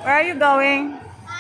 Where are you going?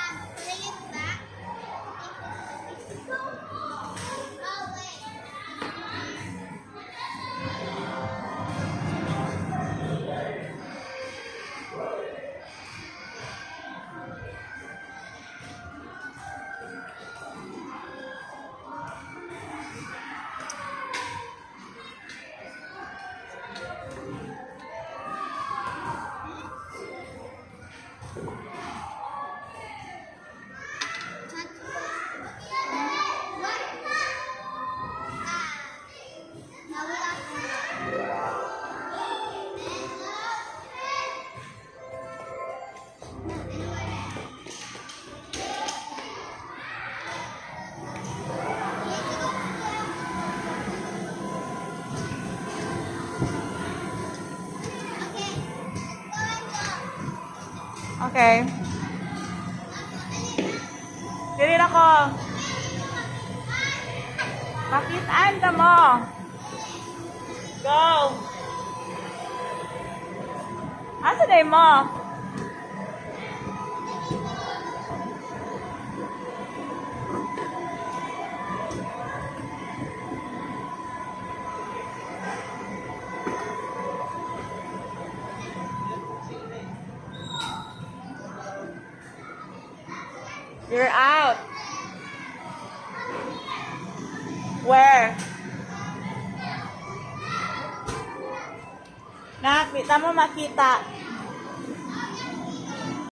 Okay. Dili na ko. Makitaan ta mo. Go. Asa day mo? You're out. Where? Nak, kita mo makita.